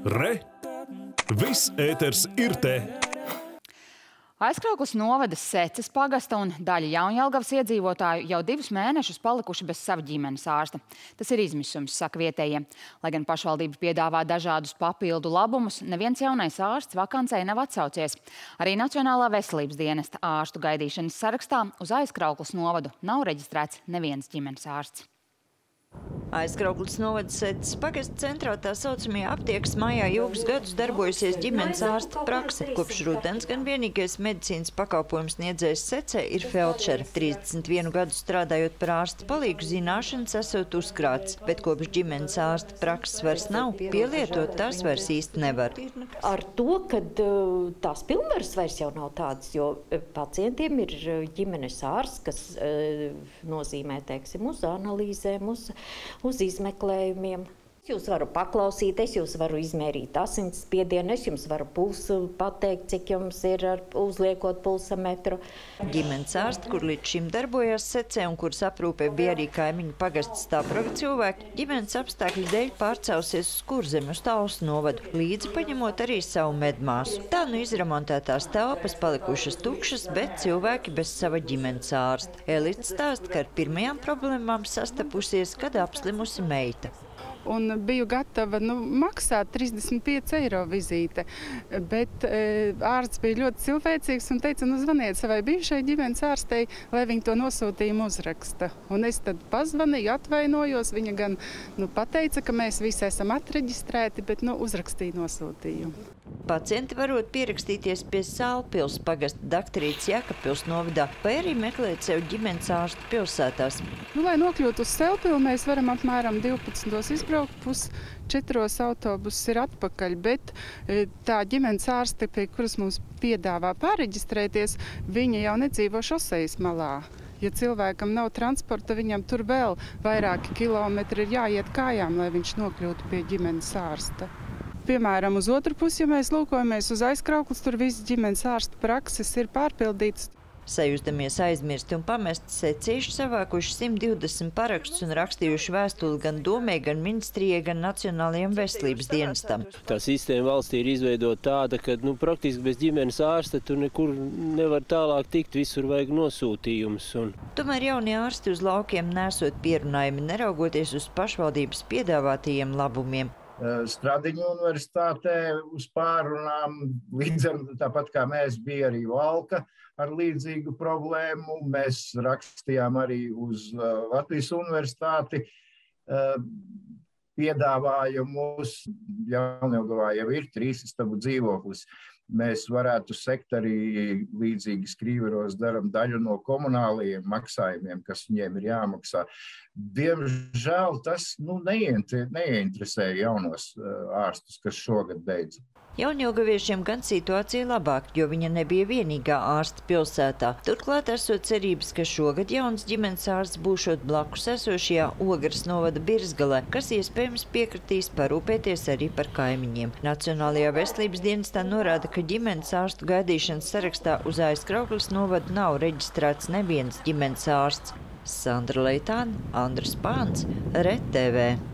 Re! Viss ēters ir te! Aizkraukles novada Seces pagasta un daļa Jaunjelgavas iedzīvotāju jau 2 mēnešus palikuši bez sava ģimenes ārsta. Tas ir izmisums, saka vietējie. Lai gan pašvaldība piedāvā dažādus papildu labumus, neviens jaunais ārsts vakancei nav atsaucies. Arī Nacionālā veselības dienesta ārstu gaidīšanas sarakstā uz Aizkraukles novadu nav reģistrēts neviens ģimenes ārsts. Aizkraukles novada Seces pagasta centrā tā saucamajā aptiekas mājā ilgus gadus darbojusies ģimenes ārsta prakse. Kopš rudens gan vienīgais medicīnas pakalpojums sniedzējs Secē ir feldšere. 31 gadu strādājot par ārsta palīgu, zināšanas esot uzkrāts, bet kopš ģimenes ārsta prakses vairs nav, pielietot tās vairs īsti nevar. Ar to, ka tās pilnvaras vairs jau nav tādas, jo pacientiem ir ģimenes ārsts, kas nozīmē, teiksim, uz analīzēm, uz izmeklējumiem. Es jūs varu paklausīt, es jūs varu izmērīt asinsspiedienu, es jums varu pulsu pateikt, cik jums ir uzliekot pulsametru. Ģimenes ārsti, kur līdz šim darbojās Secē un kuras aprūpē bija arī kaimiņu pagasta Stāproga cilvēki, ģimenes apstākļu dēļ pārcausies uz Kurzemi, uz Talsu novadu, līdzi paņemot arī savu medmāsu. Tā nu izremontētās telpas palikušas tukšas, bet cilvēki bez sava ģimenes ārsta. Elita stāsta, ka ar pirmajām problēmām sastapusies, kad apslimusi meita. Un biju gatava maksāt 35 eiro vizīte, bet ārsts bija ļoti cilvēcīgs un teica, zvaniet savai bijušai ģimenes ārstei, lai viņa to nosūtījumu uzraksta. Un es tad pazvanīju, atvainojos, viņa gan pateica, ka mēs visi esam atreģistrēti, bet uzrakstīja nosūtījumu. Pacienti varot pierakstīties pie Sālpils pagasta Dakterītes Jēkabpils novadā vai arī meklēt sev ģimenes ārstu pilsētās. Lai nokļūtu uz Sēlpilu, mēs varam apmēram 12. izbraukt, 4. autobuss ir atpakaļ, bet tā ģimenes ārste, pie kuras mums piedāvā pāreģistrēties, viņa jau nedzīvo šosejas malā. Ja cilvēkam nav transporta, viņam tur vēl vairāki kilometri ir jāiet kājām, lai viņš nokļūtu pie ģimenes ārsta. Piemēram, uz otru pusi, ja mēs lūkojamies uz Aizkraukles, tur visas ģimenes ārsta prakses ir pārpildītas. Sajūstamies aizmirsti un pamesti, secīši savākuši 120 parakstus un rakstījuši vēstuli gan domē, gan ministrijai, gan Nacionālajiem veselības dienestam. Tā sistēma valstī ir izveidota tāda, ka praktiski bez ģimenes ārsta tu nekur nevar tālāk tikt, visur vajag nosūtījumus. Tomēr jaunie ārsti uz laukiem nesot pierunājumi, neraugoties uz pašvaldības piedāvātajiem labumiem. Stradiņu universitātē uz pārunām, līdz ar tāpat kā mēs, bija arī Valka ar līdzīgu problēmu. Mēs rakstījām arī uz Latvijas universitāti piedāvājumus. Jaunjelgavā jau ir 3 istabu dzīvoklis. Mēs varētu sekt arī līdzīgi Skrīveros daram daļu no komunālajiem maksājumiem, kas viņiem ir jāmaksā. Diemžēl tas neinteresēja jaunos ārstus, kas šogad beidz. Jaunjelgaviešiem gan situācija labāk, jo viņa nebija vienīgā ārsta pilsētā. Turklāt esot cerības, ka šogad jauns ģimenes ārsts būšot blakus esošajā Ogres novada Birzgalē, kas iespējams piekritīs parūpēties arī par kaimiņiem. Nacionālajā veselības dienestā norāda, ka ģimenes ārstu gaidīšanas sarakstā uz Aizkraukles novadu nav reģistrēts neviens ģimenes ārsts. Sandra Leitāne, Andris Pāns, RTV.